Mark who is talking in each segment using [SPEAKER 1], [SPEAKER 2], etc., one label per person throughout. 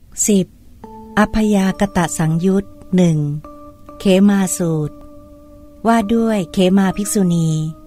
[SPEAKER 1] 10. อัพยากตสังยุต 1. เขมาสูตรว่าด้วยเขมาภิกษุณี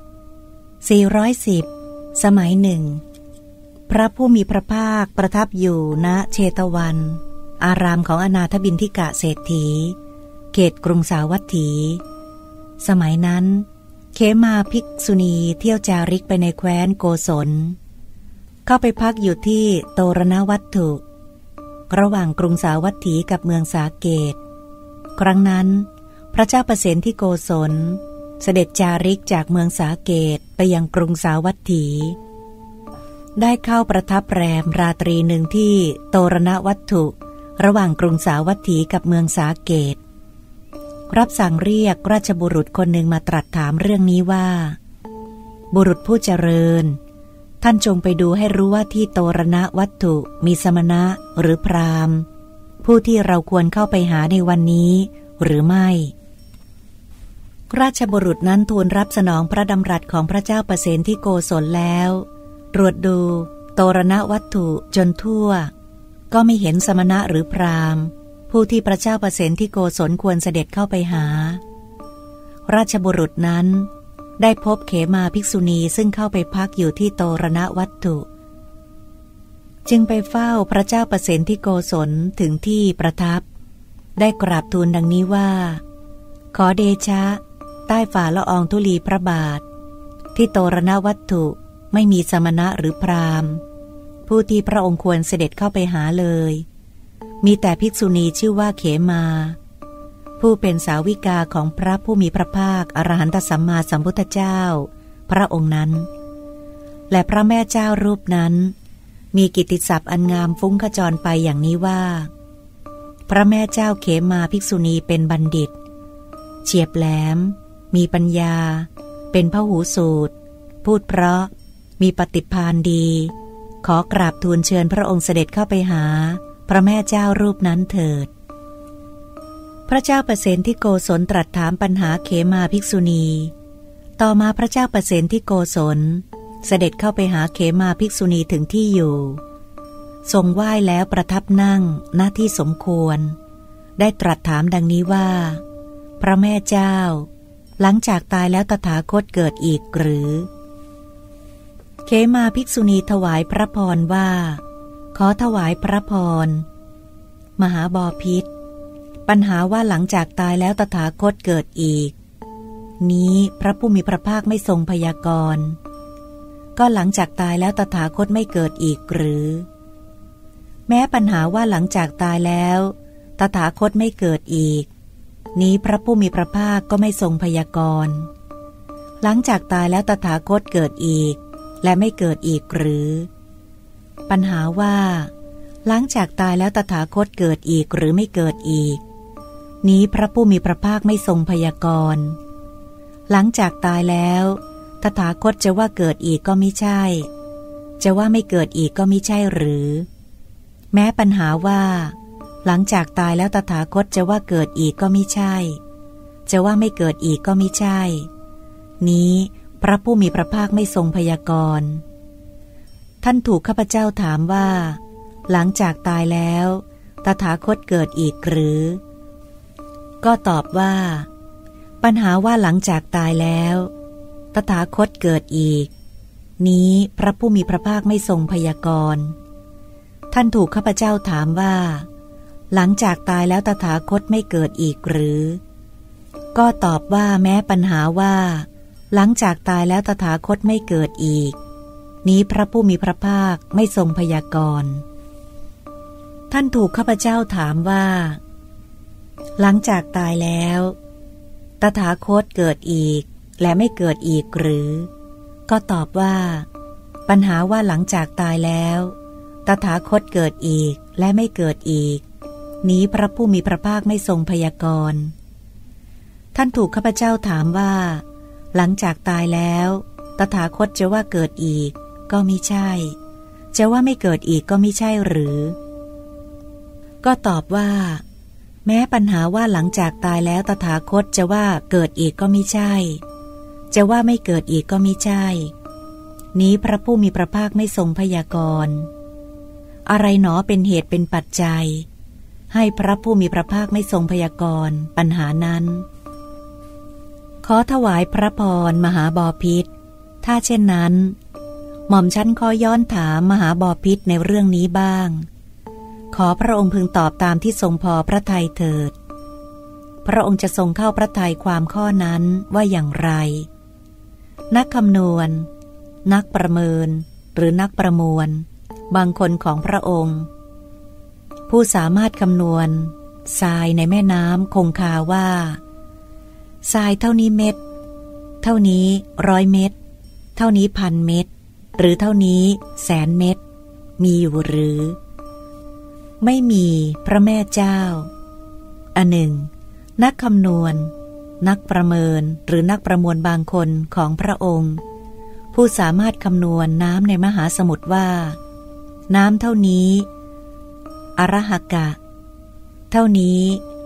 [SPEAKER 1] 410สมัยหนึ่งพระผู้มีพระภาคประทับอยู่ณเชตวัน อารามของอนาถบิณฑิกะเศรษฐีเขตกรุงสาวัตถีสมัยนั้นเขมาภิกษุณีเที่ยวจาริกไปในแคว้นโกศลเข้าไปพักอยู่ที่โตรณวัตถุระหว่างกรุงสาวัตถีกับเมืองสาเกตครั้งนั้นพระเจ้าประเสนที่โกศลเสด็จจาริกจากเมืองสาเกตไปยังกรุงสาวัตถีได้เข้าประทับแรมราตรีหนึ่งที่โตรณวัตถุระหว่างกรุงสาวัตถีกับเมืองสาเกตรับสั่งเรียกราชบุรุษคนหนึ่งมาตรัสถามเรื่องนี้ว่าบุรุษผู้เจริญท่านจงไปดูให้รู้ว่าที่โตรณวัตถุมีสมณะหรือพราหมณ์ผู้ที่เราควรเข้าไปหาในวันนี้หรือไม่ราชบุรุษนั้นทูลรับสนองพระดำรัสของพระเจ้าประเสนที่โกศลแล้วตรวจดูโตรณวัตถุจนทั่วก็ไม่เห็นสมณะหรือพราหมณ์ผู้ที่พระเจ้าประเสนที่โกศลควรเสด็จเข้าไปหาราชบุรุษนั้นได้พบเขมาภิกษุณีซึ่งเข้าไปพักอยู่ที่โตรณวัตถุจึงไปเฝ้าพระเจ้าประเสนที่โกศลถึงที่ประทับได้กราบทูลดังนี้ว่าขอเดชะใต้ฝ่าละอองธุลีพระบาทที่โตรณวัตถุไม่มีสมณะหรือพราหมณ์ผู้ที่พระองค์ควรเสด็จเข้าไปหาเลยมีแต่ภิกษุณีชื่อว่าเขมาผู้เป็นสาวิกาของพระผู้มีพระภาคอรหันตสัมมาสัมพุทธเจ้าพระองค์นั้นและพระแม่เจ้ารูปนั้นมีกิตติศัพท์อันงามฟุ้งขจรไปอย่างนี้ว่าพระแม่เจ้าเขมาภิกษุณีเป็นบัณฑิตเฉียบแหลมมีปัญญาเป็นพหูสูตรพูดเพราะมีปฏิภาณดีขอกราบทูลเชิญพระองค์เสด็จเข้าไปหาพระแม่เจ้ารูปนั้นเถิดพระเจ้าประเสนที่โกศลตรัสถามปัญหาเขมาภิกษุณีต่อมาพระเจ้าประเสนที่โกศลเสด็จเข้าไปหาเขมาภิกษุณีถึงที่อยู่ทรงไหว้แล้วประทับนั่งหน้าที่สมควรได้ตรัสถามดังนี้ว่าพระแม่เจ้าหลังจากตายแล้วตถาคตเกิดอีกหรือเขมาภิกษุณีถวายพระพรว่าขอถวายพระพรมหาบพิตรปัญหาว่าหลังจากตายแล้วตถาคตเกิดอีกนี้พระผู้มีพระภาคไม่ทรงพยากรณ์ก็หลังจากตายแล้วตถาคตไม่เกิดอีกหรือแม้ปัญหาว่าหลังจากตายแล้วตถาคตไม่เกิดอีกนี้พระผู้มีพระภาคก็ไม่ทรงพยากรณ์หลังจากตายแล้วตถาคตเกิดอีกและไม่เกิดอีกหรือปัญหาว่าหลังจากตายแล้วตถาคตเกิดอีกหรือไม่เกิดอีกนี้พระผู้มีพระภาคไม่ทรงพยากรณ์หลังจากตายแล้วตถาคตจะว่าเกิดอีกก็ไม่ใช่จะว่าไม่เกิดอีกก็ไม่ใช่หรือแม้ปัญหาว่าหลังจากตายแล้วตถาคตจะว่าเกิดอีกก็ไม่ใช่จะว่าไม่เกิดอีกก็ไม่ใช่นี้พระผู้มีพระภาคไม่ทรงพยากรณ์ท่านถูกข้าพเจ้าถามว่าหลังจากตายแล้วตถาคตเกิดอีกหรือก็ตอบว่าปัญหาว่าหลังจากตายแล้วตถาคตเกิดอีกนี้พระผู้มีพระภาคไม่ทรงพยากรณ์ท่านถูกข้าพเจ้าถามว่าหลังจากตายแล้วตถาคตไม่เกิดอีกหรือก็ตอบว่าแม้ปัญหาว่าหลังจากตายแล้วตถาคตไม่เกิดอีกนี้พระผู้มีพระภาคไม่ทรงพยากรณ์ท่านถูกข้าพเจ้าถามว่าหลังจากตายแล้วตถาคตเกิดอีกและไม่เกิดอีกหรือก็ตอบว่าปัญหาว่าหลังจากตายแล้วตถาคตเกิดอีกและไม่เกิดอีกนี้พระผู้มีพระภาคไม่ทรงพยากรณ์ท่านถูกข้าพเจ้าถามว่าหลังจากตายแล้วตถาคตจะว่าเกิดอีกก็มิใช่จะว่าไม่เกิดอีกก็มิใช่หรือก็ตอบว่าแม้ปัญหาว่าหลังจากตายแล้วตถาคตจะว่าเกิดอีกก็มิใช่จะว่าไม่เกิดอีกก็มิใช่นี้พระผู้มีพระภาคไม่ทรงพยากรณ์อะไรหนอเป็นเหตุเป็นปัจจัยให้พระผู้มีพระภาคไม่ทรงพยากรณ์ปัญหานั้นขอถวายพระพรมหาบพิตรถ้าเช่นนั้นหม่อมชั้นขอย้อนถามมหาบพิตรในเรื่องนี้บ้างขอพระองค์พึงตอบตามที่ทรงพอพระทัยเถิดพระองค์จะทรงเข้าพระทัยความข้อนั้นว่าอย่างไรนักคำนวณนักประเมินหรือนักประมวลบางคนของพระองค์ผู้สามารถคำนวณทรายในแม่น้ำคงคาว่าทรายเท่านี้เม็ดเท่านี้100 เม็ดเท่านี้1,000 เม็ดหรือเท่านี้100,000 เม็ดมีอยู่หรือไม่มีพระแม่เจ้าอันหนึ่งนักคำนวณนักประเมินหรือนักประมวลบางคนของพระองค์ผู้สามารถคำนวณน้ำในมหาสมุทรว่าน้ำเท่านี้อรหกะเท่านี้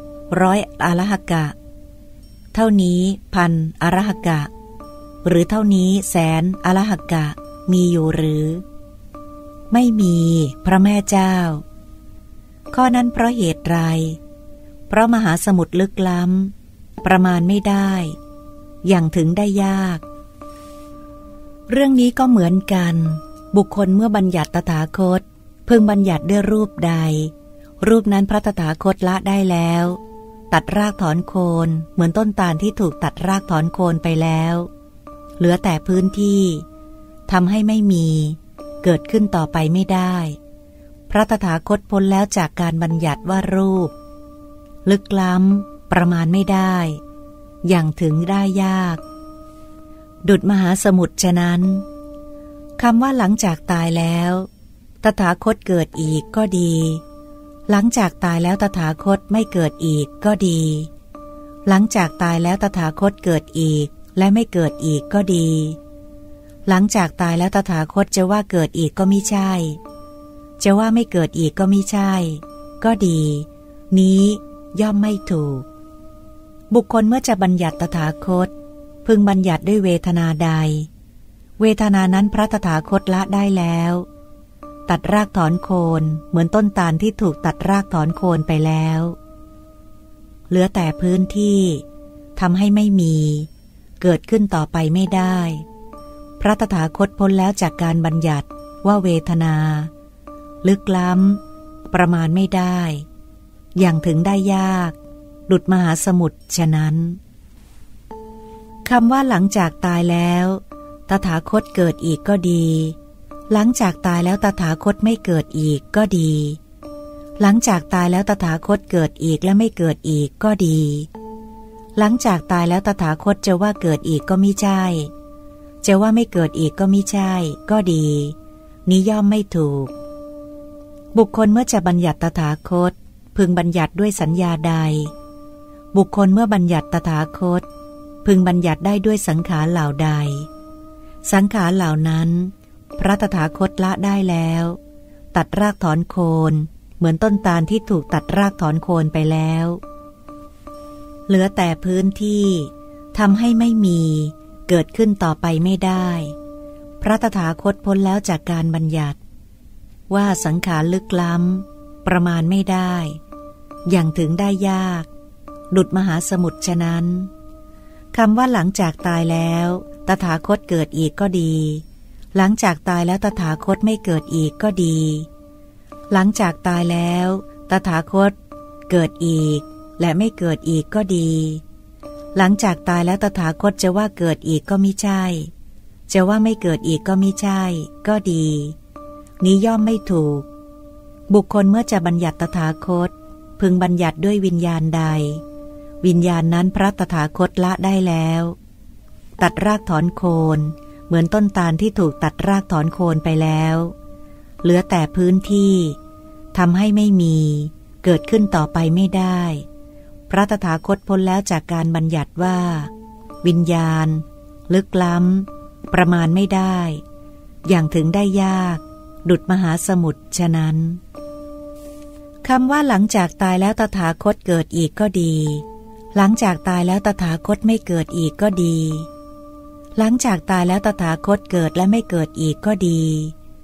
[SPEAKER 1] 100 อรหกะเท่านี้1,000 อรหกะหรือเท่านี้100,000 อรหกะมีอยู่หรือไม่มีพระแม่เจ้าข้อนั้นเพราะเหตุไรเพราะมหาสมุทรลึกล้ำประมาณไม่ได้อย่างถึงได้ยากเรื่องนี้ก็เหมือนกันบุคคลเมื่อบัญญัติตถาคตพึงบัญญัติด้วยรูปใดรูปนั้นพระตถาคตละได้แล้วตัดรากถอนโคนเหมือนต้นตาลที่ถูกตัดรากถอนโคนไปแล้วเหลือแต่พื้นที่ทำให้ไม่มีเกิดขึ้นต่อไปไม่ได้พระตถาคตพ้นแล้วจากการบัญญัติว่ารูปลึกล้ำประมาณไม่ได้อย่างถึงได้ยากดุจมหาสมุทรฉะนั้นคำว่าหลังจากตายแล้วตถาคตเกิดอีกก็ดีหลังจากตายแล้วตถาคตไม่เกิดอีกก็ดีหลังจากตายแล้วตถาคตเกิดอีกและไม่เกิดอีกก็ดีหลังจากตายแล้วตถาคตจะว่าเกิดอีกก็ไม่ใช่จะว่าไม่เกิดอีกก็ไม่ใช่ก็ดีนี้ย่อมไม่ถูกบุคคลเมื่อจะบัญญัติตถาคตพึงบัญญัติด้วยเวทนาใดเวทนานั้นพระตถาคตละได้แล้วตัดรากถอนโคนเหมือนต้นตาลที่ถูกตัดรากถอนโคนไปแล้วเหลือแต่พื้นที่ทำให้ไม่มีเกิดขึ้นต่อไปไม่ได้พระตถาคตพ้นแล้วจากการบัญญัติว่าเวทนาลึกล้ำประมาณไม่ได้อย่างถึงได้ยากดุจมหาสมุทรฉะนั้นคำว่าหลังจากตายแล้วตถาคตเกิดอีกก็ดีหลังจากตายแล้วตถาคตไม่เกิดอีกก็ดีหลังจากตายแล้วตถาคตเกิดอีกและไม่เกิดอีกก็ดีหลังจากตายแล้วตถาคตจะว่าเกิดอีกก็มิใช่จะว่าไม่เกิดอีกก็มิใช่ก็ดีนี้ย่อมไม่ถูกบุคคลเมื่อจะบัญญัติตถาคตพึงบัญญัติด้วยสัญญาใดบุคคลเมื่อบัญญัติตถาคตพึงบัญญัติได้ด้วยสังขารเหล่าใดสังขารเหล่านั้นพระตถาคตละได้แล้วตัดรากถอนโคนเหมือนต้นตาลที่ถูกตัดรากถอนโคนไปแล้วเหลือแต่พื้นที่ทำให้ไม่มีเกิดขึ้นต่อไปไม่ได้พระตถาคตพ้นแล้วจากการบัญญัติว่าสังขารลึกล้ำประมาณไม่ได้อย่างถึงได้ยากดุจมหาสมุทรฉะนั้นคำว่าหลังจากตายแล้วตถาคตเกิดอีกก็ดีหลังจากตายแล้วตถาคตไม่เกิดอีกก็ดีหลังจากตายแล้วตถาคตเกิดอีกและไม่เกิดอีกก็ดีหลังจากตายแล้วตถาคตจะว่าเกิดอีกก็มิใช่จะว่าไม่เกิดอีกก็มิใช่ก็ดีนี้ย่อมไม่ถูกบุคคลเมื่อจะบัญญัติตถาคตพึงบัญญัติด้วยวิญญาณใดวิญญาณนั้นพระตถาคตละได้แล้วตัดรากถอนโคนเหมือนต้นตาลที่ถูกตัดรากถอนโคนไปแล้วเหลือแต่พื้นที่ทำให้ไม่มีเกิดขึ้นต่อไปไม่ได้พระตถาคตพ้นแล้วจากการบัญญัติว่าวิญญาณลึกล้ำประมาณไม่ได้อย่างถึงได้ยากดุจมหาสมุทรฉะนั้นคำว่าหลังจากตายแล้วตถาคตเกิดอีกก็ดีหลังจากตายแล้วตถาคตไม่เกิดอีกก็ดีหลังจากตายแล้วตถาคตเกิดและไม่เกิดอีกก็ดี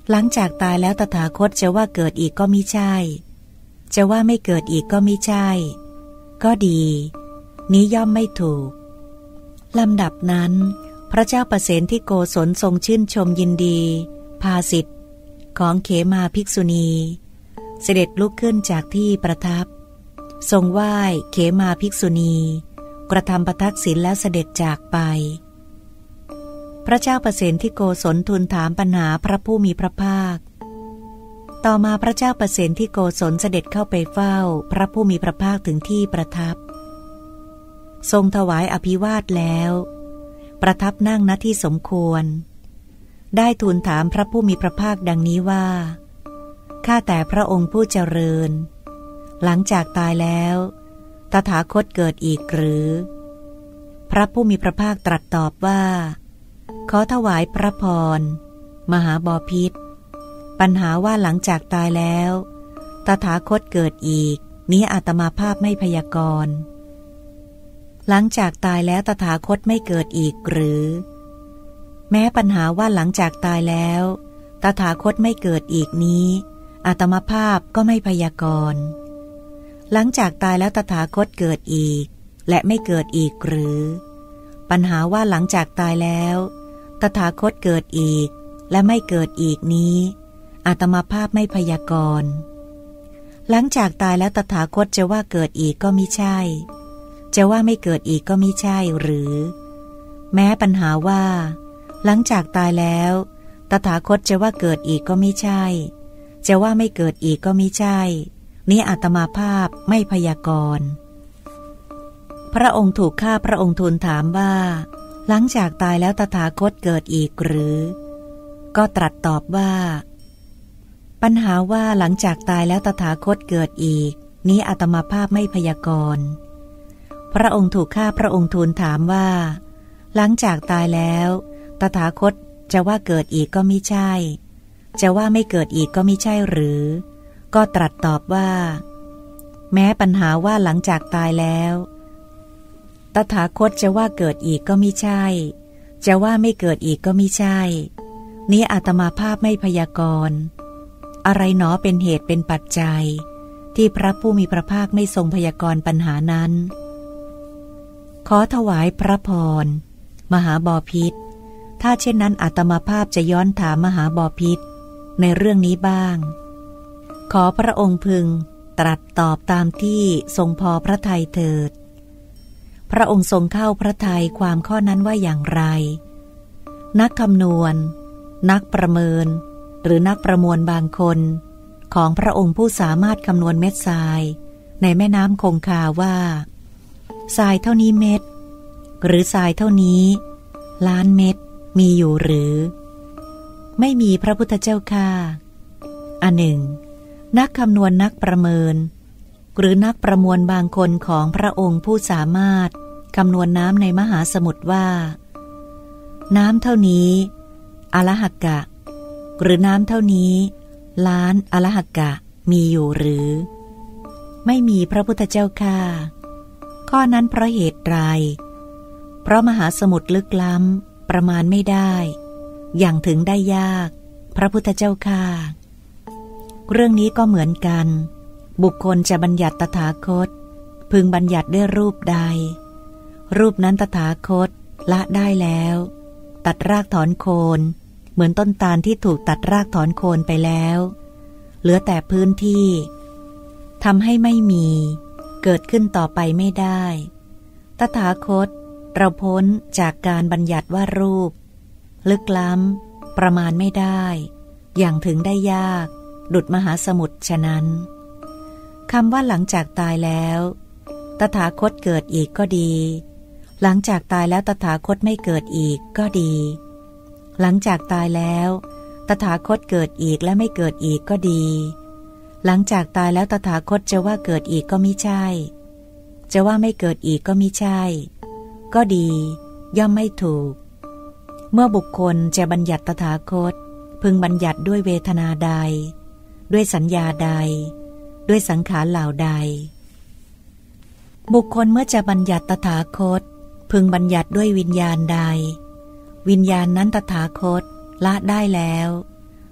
[SPEAKER 1] หลังจากตายแล้วตถาคตจะว่าเกิดอีกก็มิใช่จะว่าไม่เกิดอีกก็มิใช่ก็ดีนี้ย่อมไม่ถูกลำดับนั้นพระเจ้าประเสนที่โกศลทรงชื่นชมยินดีภาสิทธิ์ของเขมาภิกษุณีเสด็จลุกขึ้นจากที่ประทับทรงไหว้เขมาภิกษุณีกระทำประทักษิณแล้วเสด็จจากไปพระเจ้าประเสนที่โกศลทูลถามปัญหาพระผู้มีพระภาคต่อมาพระเจ้าประเสนที่โกศลเสด็จเข้าไปเฝ้าพระผู้มีพระภาคถึงที่ประทับทรงถวายอภิวาทแล้วประทับนั่งณที่สมควรได้ทูลถามพระผู้มีพระภาคดังนี้ว่าข้าแต่พระองค์ผู้เจริญหลังจากตายแล้วตถาคตเกิดอีกหรือพระผู้มีพระภาคตรัสตอบว่าขอถวายพระพรมหาบพิตรปัญหาว่าหลังจากตายแล้วตถาคตเกิดอีกนี้อาตมาภาพไม่พยากรณ์หลังจากตายแล้วตถาคตไม่เกิดอีกหรือแม้ปัญหาว่าหลังจากตายแล้วตถาคตไม่เกิดอีกนี้อาตมาภาพก็ไม่พยากรณ์หลังจากตายแล้วตถาคตเกิดอีกและไม่เกิดอีกหรือปัญหาว่าหลังจากตายแล้วตถาคตเกิดอีกและไม่เกิดอีกนี้อาตมาภาพไม่พยากรณ์หลังจากตายแล้วตถาคตจะว่าเกิดอีกก็มิใช่จะว่าไม่เกิดอีกก็มิใช่หรือแม้ปัญหาว่าหลังจากตายแล้วตถาคตจะว่าเกิดอีกก็มิใช่จะว่าไม่เกิดอีกก็มิใช่นี้อาตมาภาพไม่พยากรณ์พระองค์ถูกฆ่าพระองค์ทูลถามว่าหลังจากตายแล้วตถาคตเกิดอีกหรือก็ตรัสตอบว่าปัญหาว่าหลังจากตายแล้วตถาคตเกิดอีกนี้อาตมาภาพไม่พยากรณ์พระองค์ถูกฆ่าพระองค์ทูลถามว่าหลังจากตายแล้วตถาคตจะว่าเกิดอีกก็มิใช่จะว่าไม่เกิดอีกก็มิใช่หรือก็ตรัสตอบว่าแม้ปัญหาว่าหลังจากตายแล้วตถาคตจะว่าเกิดอีกก็มิใช่จะว่าไม่เกิดอีกก็มิใช่นี้อาตมาภาพไม่พยากรณ์อะไรหนอเป็นเหตุเป็นปัจจัยที่พระผู้มีพระภาคไม่ทรงพยากรณ์ปัญหานั้นขอถวายพระพรมหาบพิตรถ้าเช่นนั้นอาตมาภาพจะย้อนถามมหาบพิตรในเรื่องนี้บ้างขอพระองค์พึงตรัสตอบตามที่ทรงพอพระทัยเถิดพระองค์ทรงเข้าพระทัยความข้อนั้นว่าอย่างไรนักคำนวณนักประเมินหรือนักประมวลบางคนของพระองค์ผู้สามารถคำนวณเม็ดทรายในแม่น้ำคงคาว่าทรายเท่านี้เม็ดหรือทรายเท่านี้ล้านเม็ดมีอยู่หรือไม่มีพระพุทธเจ้าค่ะอันหนึ่งนักคำนวณนักประเมินหรือนักประมวลบางคนของพระองค์ผู้สามารถคำนวณน้ำในมหาสมุทรว่าน้ำเท่านี้อลหักกะหรือน้ำเท่านี้ล้านอลหักกะมีอยู่หรือไม่มีพระพุทธเจ้าค่ะข้อนั้นเพราะเหตุไรเพราะมหาสมุทรลึกล้ำประมาณไม่ได้อย่างถึงได้ยากพระพุทธเจ้าค่ะเรื่องนี้ก็เหมือนกันบุคคลจะบัญญัติตถาคตพึงบัญญัติด้วยรูปใดรูปนั้นตถาคตละได้แล้วตัดรากถอนโคนเหมือนต้นตาลที่ถูกตัดรากถอนโคนไปแล้วเหลือแต่พื้นที่ทำให้ไม่มีเกิดขึ้นต่อไปไม่ได้ตถาคตเราพ้นจากการบัญญัติว่ารูปลึกล้ำประมาณไม่ได้อย่างถึงได้ยากดุจมหาสมุทรฉะนั้นคำว่าหลังจากตายแล้วตถาคตเกิดอีกก็ดีหลังจากตายแล้วตถาคตไม่เกิดอีกก็ดีหลังจากตายแล้วตถาคตเกิดอีกและไม่เกิดอีกก็ดีหลังจากตายแล้วตถาคตจะว่าเกิดอีกก็มิใช่จะว่าไม่เกิดอีกก็มิใช่ก็ดีย่อมไม่ถูกเมื่อบุคคลจะบัญญัติตถาคตพึงบัญญัติด้วยเวทนาใดด้วยสัญญาใดด้วยสังขารเหล่าใดบุคคลเมื่อจะบัญญัติตถาคตพึงบัญญัติด้วยวิญญาณใดวิญญาณนั้นตถาคตละได้แล้ว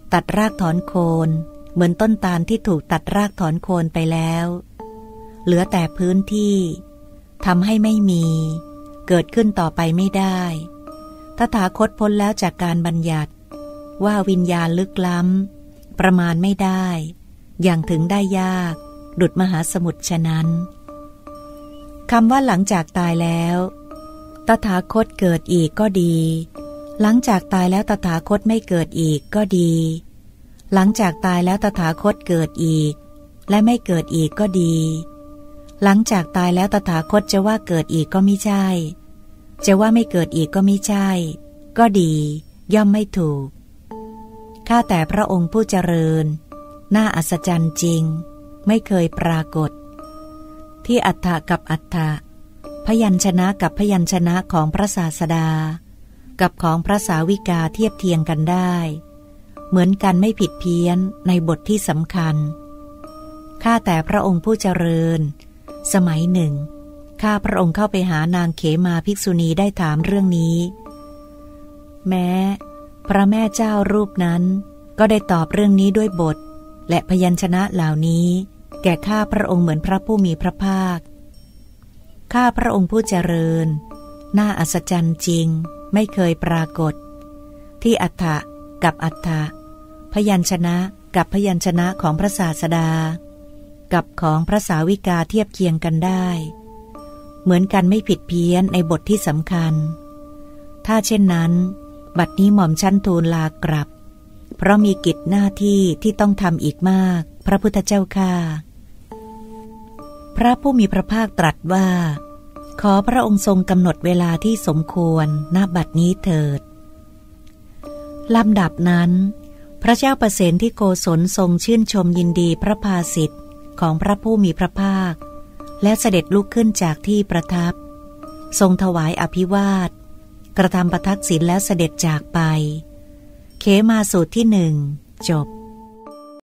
[SPEAKER 1] ตัดรากถอนโคนเหมือนต้นตาลที่ถูกตัดรากถอนโคนไปแล้วเหลือแต่พื้นที่ทำให้ไม่มีเกิดขึ้นต่อไปไม่ได้ตถาคตพ้นแล้วจากการบัญญัติว่าวิญญาณลึกล้ำประมาณไม่ได้อย่างถึงได้ยากดุจมหาสมุทรฉะนั้นคำว่าหลังจากตายแล้วตถาคตเกิดอีกก็ดีหลังจากตายแล้วตถาคตไม่เกิดอีกก็ดีหลังจากตายแล้วตถาคตเกิดอีกและไม่เกิดอีกก็ดีหลังจากตายแล้วตถาคตจะว่าเกิดอีกก็ไม่ใช่จะว่าไม่เกิดอีกก็ไม่ใช่ก็ดีย่อมไม่ถูกข้าแต่พระองค์ผู้เจริญน่าอัศจรรย์จริงไม่เคยปรากฏที่อัฏฐกับอัฏฐะพยัญชนะกับพยัญชนะของพระศาสดากับของพระสาวิกาเทียบเทียงกันได้เหมือนกันไม่ผิดเพี้ยนในบทที่สำคัญข้าแต่พระองค์ผู้เจริญสมัยหนึ่งข้าพระองค์เข้าไปหานางเขมาภิกษุณีได้ถามเรื่องนี้แม้พระแม่เจ้ารูปนั้นก็ได้ตอบเรื่องนี้ด้วยบทและพยัญชนะเหล่านี้แก่ข้าพระองค์เหมือนพระผู้มีพระภาคข้าพระองค์ผู้เจริญน่าอัศจรรย์จริงไม่เคยปรากฏที่อัฏฐะกับอัฏฐะพยัญชนะกับพยัญชนะของพระศาสดากับของพระสาวิกาเทียบเคียงกันได้เหมือนกันไม่ผิดเพี้ยนในบทที่สำคัญถ้าเช่นนั้นบัดนี้หม่อมชั้นทูลลากลับเพราะมีกิจหน้าที่ที่ต้องทำอีกมากพระพุทธเจ้าข้าพระผู้มีพระภาคตรัสว่าขอพระองค์ทรงกำหนดเวลาที่สมควรณบัดนี้เถิดลำดับนั้นพระเจ้าประเสนที่โกศลทรงชื่นชมยินดีพระภาสิทธิ์ของพระผู้มีพระภาคและเสด็จลุกขึ้นจากที่ประทับทรงถวายอภิวาทกระทำประทักษิณแล้วเสด็จจากไปเขมาสูตรที่หนึ่งจบ